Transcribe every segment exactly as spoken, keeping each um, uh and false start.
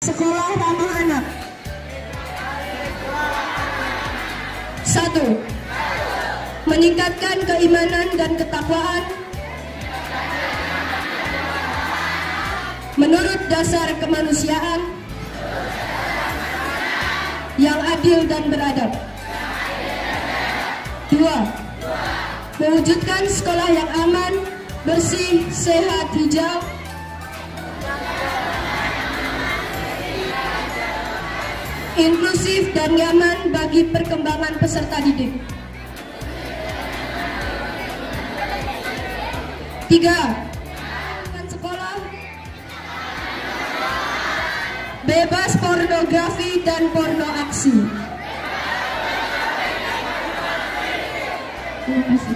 sekolah ramah anak. Satu, meningkatkan keimanan dan ketakwaan menurut dasar kemanusiaan yang adil dan beradab. Dua, mewujudkan sekolah yang aman, bersih, sehat, hijau, inklusif dan nyaman bagi perkembangan peserta didik. Tiga, sekolah bebas pornografi dan porno aksi. Terima kasih.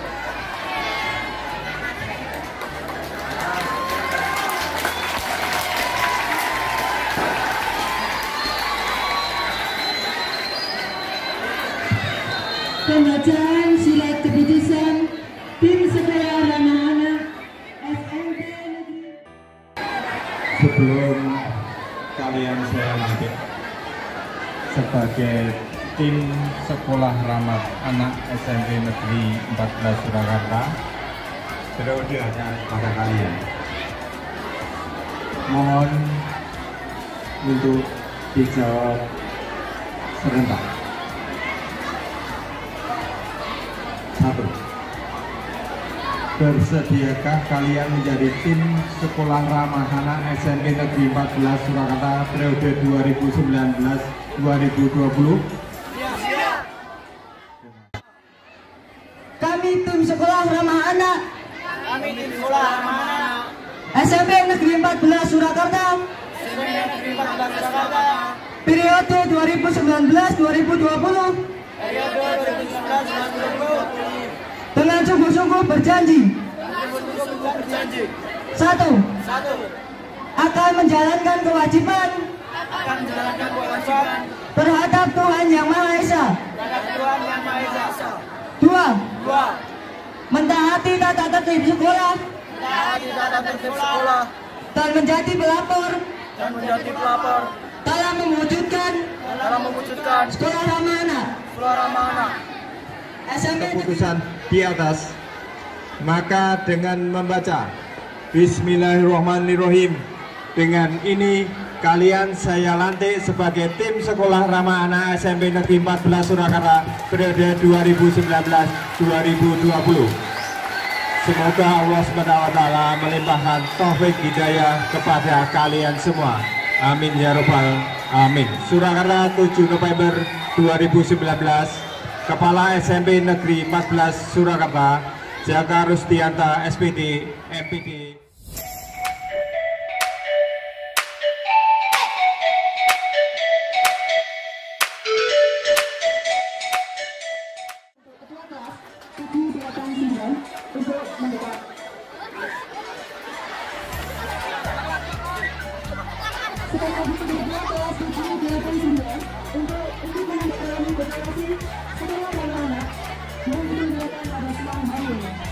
Pembacaan surat keputusan tim sekolah ramah anak S M P Negeri. Sebelum kalian saya lanjut sebagai tim sekolah ramah anak S M P Negeri empat belas Surakarta, periode pada kalian. Mohon untuk dijawab serentak. Satu, bersediakah kalian menjadi tim sekolah ramah anak S M P Negeri empat belas Surakarta periode dua ribu sembilan belas sampai dua ribu dua puluh? Siap. Kami tim sekolah ramah anak. Kami tim sekolah ramah anak. S M P Negeri empat belas Surakarta. S M P Negeri empat belas Surakarta. Periode dua ribu sembilan belas sampai dua ribu dua puluh. Periode dua ribu sembilan belas sampai dua ribu dua puluh. Dengan sungguh-sungguh berjanji. Berjanji. Satu. Satu. Akan menjalankan kewajiban. Akan menjalankan kewajiban. Terhadap Tuhan Yang Maha Esa. Terhadap Tuhan Yang Maha Esa. Dua. Dua. Mentaati tata tertib sekolah. Mentaati tata tertib sekolah. Dan menjadi pelapor. Dan menjadi pelapor. Dalam mewujudkan. Dalam mewujudkan. Sekolah ramah anak. Sekolah ramah anak. S M P Keputusan di atas, maka dengan membaca Bismillahirrahmanirrahim, dengan ini kalian saya lantik sebagai tim sekolah ramah anak S M P Negeri empat belas Surakarta periode dua ribu sembilan belas sampai dua ribu dua puluh. Semoga Allah subhanahu wa taala melimpahkan taufik hidayah kepada kalian semua. Amin ya robbal amin. Surakarta tujuh November dua ribu sembilan belas. Kepala S M P Negeri empat belas Surakarta, Jaka Rustianta S P D M P D. Untuk untuk menjalani deklarasi sekolah ramah anak yang dilakukan pada siang hari ini.